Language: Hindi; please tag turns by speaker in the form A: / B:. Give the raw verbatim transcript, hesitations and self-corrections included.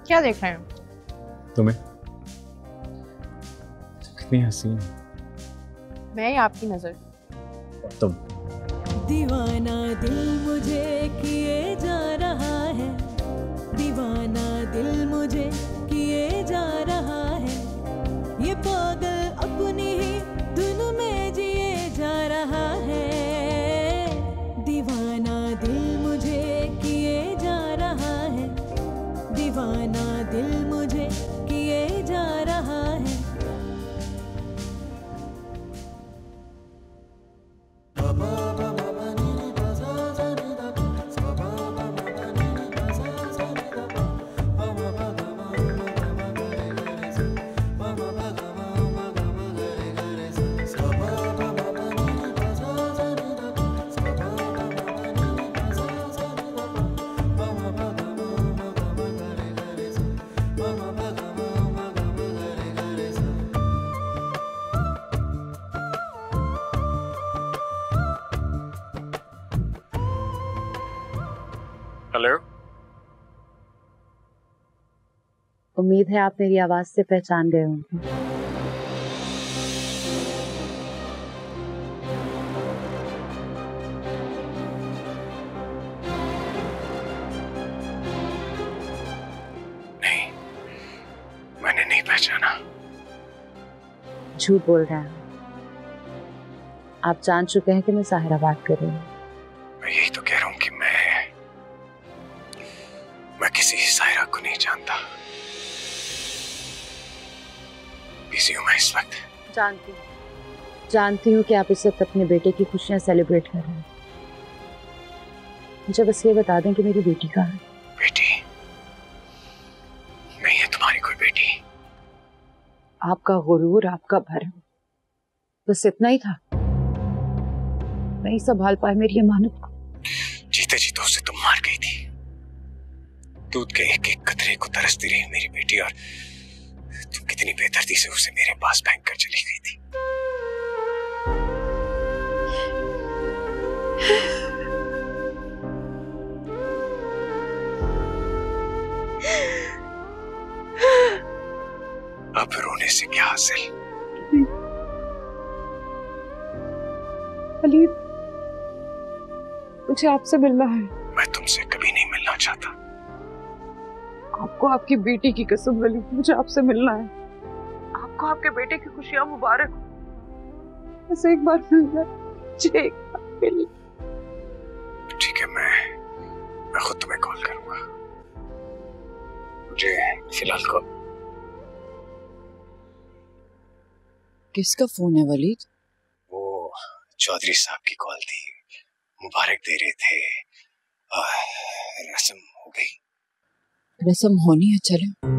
A: क्या देख रहे हो?
B: तुम्हें कितनी हसीन।
A: मैं या आपकी नजर?
B: तुम।
C: दीवाना दिल मुझे किए जा रहा है, दीवाना दिल मुझे किए जा रहा है, ये पागल अपनी ही धुन में जिए जा रहा है। दीवाना दिल मुझे किए जा रहा है, दीवाना दिल मुझे किए जा रहा है।
B: हेलो।
D: उम्मीद है आप मेरी आवाज से पहचान गए होंगे।
B: नहीं, मैंने नहीं पहचाना।
D: झूठ बोल रहे हैं आप। जान चुके हैं कि मैं साहिरा बात कर रही हूँ।
B: मैं यही तो कह रहा हूँ कि मैं मैं किसी साहिरा को नहीं जानता। बिजी हूँ मैं इस वक्त।
D: जानती हूँ जानती हूँ कि आप इस वक्त अपने बेटे की खुशियां सेलिब्रेट कर रहे हैं। मुझे बस ये बता दें कि मेरी बेटी कहाँ है।
B: बेटी नहीं है तुम्हारी कोई बेटी।
D: आपका गुरूर, आपका भरम, बस इतना ही था। नहीं संभाल पाए मेरी अमानत को।
B: जीते जी तो उसे तुम मार गई थी। दूध के एक एक कतरे को तरसती रही मेरी बेटी, और तुम कितनी बेदर्दी से उसे मेरे पास फेंक कर चली गई थी। अब रोने से क्या हासिल?
A: वलीद, मुझे आपसे मिलना है।
B: मैं तुमसे कभी नहीं मिलना चाहता।
A: आपको आपकी बेटी की कसम वलीद, मुझे आपसे मिलना है। आपको आपके बेटे की खुशियां मुबारक हो। बस एक बार मिलना है, मुझे एक बार मिलना।
B: ठीक है, मैं मैं खुद तुम्हें कॉल करूंगा। मुझे फिलहाल कॉल।
D: किसका फोन है वलीद?
B: वो चौधरी साहब की कॉल थी, मुबारक दे रहे थे। आ, रस्म हो गई।
D: रस्म होनी है, चले।